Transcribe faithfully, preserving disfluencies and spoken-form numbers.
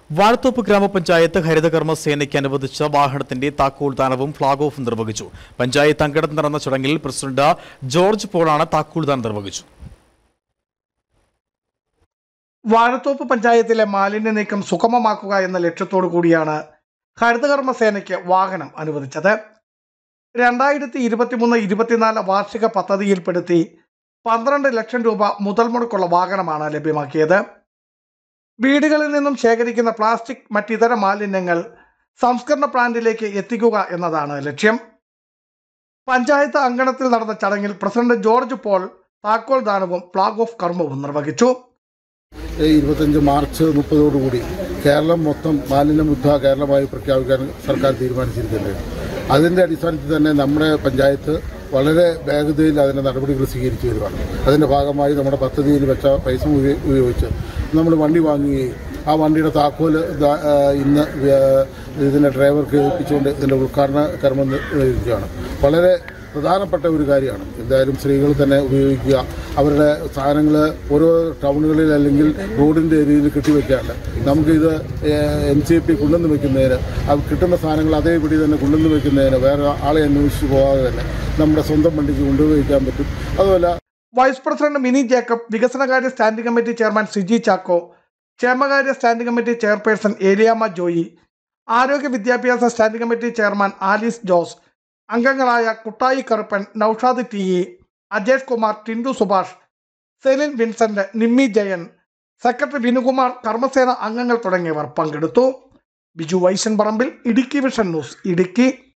വാഴത്തോപ്പ് ഗ്രാമപഞ്ചായത്ത് ഹരിതകർമ്മ സേനയ്ക്ക് അനുവദിച്ച വാഹനത്തിന്റെ താക്കോൽ ദാനവും ഫ്ളാഗ് ഓഫ് നിർവഹിച്ചു. പഞ്ചായത്ത് അങ്കണത്തിൽ നടന്ന ചടങ്ങിൽ പ്രസിഡന്റ് ജോർജ് പോളാണ് താക്കോൽ ദാനം നിർവഹിച്ചു. വാഴത്തോപ്പ് പഞ്ചായത്തിലെ മാലിന്യ നീക്കം സുഗമമാക്കുക എന്ന ലക്ഷ്യത്തോടു കൂടിയാണ് ഹരിതകർമ്മ സേനയ്ക്ക് വാഹനം അനുവദിച്ചത്. രണ്ടായിരത്തി ഇരുപത്തിമൂന്ന് ഇരുപത്തിനാല് വാർഷിക പദ്ധതിയിൽപ്പെടുത്തി പന്ത്രണ്ട് ലക്ഷം രൂപ മുതൽ മുടക്കുള്ള വാഹനമാണ് ലഭ്യമാക്കിയത്. വീടുകളിൽ നിന്നും ശേഖരിക്കുന്ന പ്ലാസ്റ്റിക് മറ്റിതര മാലിന്യങ്ങൾ സംസ്കരണ പ്ലാന്റിലേക്ക് എത്തിക്കുക എന്നതാണ് ലക്ഷ്യം. പഞ്ചായത്ത് അങ്കണത്തിൽ നടന്ന ചടങ്ങിൽ പ്രസിഡന്റ് ജോർജ് പോൾ താക്കോൽ ദാനവും ഫ്ളാഗ് ഓഫ് കർമ്മവും നിർവഹിച്ചു. ഇരുപത്തഞ്ച് മാർച്ച് മുപ്പതോടുകൂടി കേരളം മൊത്തം മാലിന്യമുക്ത കേരളമായി പ്രഖ്യാപിക്കാൻ സർക്കാർ തീരുമാനിച്ചിരിക്കുന്നത്. അതിൻ്റെ അടിസ്ഥാനത്തിൽ തന്നെ നമ്മുടെ പഞ്ചായത്ത് വളരെ വേഗതയിൽ അതിൻ്റെ നടപടികൾ സ്വീകരിച്ചു വരുവാണ്. അതിൻ്റെ ഭാഗമായി നമ്മുടെ പദ്ധതിയിൽ വെച്ച പൈസ ഉപയോഗിച്ച് നമ്മൾ വണ്ടി വാങ്ങുകയും ആ വണ്ടിയുടെ താക്കോല് ഇന്ന് ഇതിൻ്റെ ഡ്രൈവർക്ക് ഏൽപ്പിച്ചുകൊണ്ട് ഇതിൻ്റെ ഉദ്ഘാടന കർമ്മം നിർവഹിക്കുകയാണ്. വളരെ പ്രധാനപ്പെട്ട ഒരു കാര്യമാണ്. എന്തായാലും സ്ത്രീകൾ തന്നെ ഉപയോഗിക്കുക. അവരുടെ സാധനങ്ങൾ ഓരോ ടൗണുകളിൽ അല്ലെങ്കിൽ റോഡിൻ്റെ ഏരിയയിൽ കെട്ടിവെക്കാണ്ട് നമുക്കിത് എം സി പി കൊണ്ടുവന്ന് വെക്കുന്നതിന് അത് കിട്ടുന്ന സാധനങ്ങൾ അതേപടി തന്നെ കൊണ്ടുവന്ന് വെക്കുന്നതിന് വേറെ ആളെ അന്വേഷിച്ച് പോകാതെ തന്നെ നമ്മുടെ സ്വന്തം വണ്ടിക്ക് കൊണ്ടുപോയിക്കാൻ പറ്റും. അതുപോലെ വൈസ് പ്രസിഡന്റ് മിനി ജേക്കബ്, വികസനകാര്യ standing committee chairman Siji Chacko, ക്ഷേമകാര്യ standing committee chairperson Aleyamma Joy, ആരോഗ്യ വിദ്യാഭ്യാസ standing committee chairman Alice Jose, അംഗങ്ങളായ Kuttayi Karuppan, Naushad T E, Ajesh Kumar, Tindu Subhash, Celine Vincent, Nimmi Jayan, secretary Vinukumar, കർമ്മസേന അംഗങ്ങൾ തുടങ്ങിയവർ പങ്കെടുത്തു. Biju Vaishan Parambil, Idukki vision news, Idukki.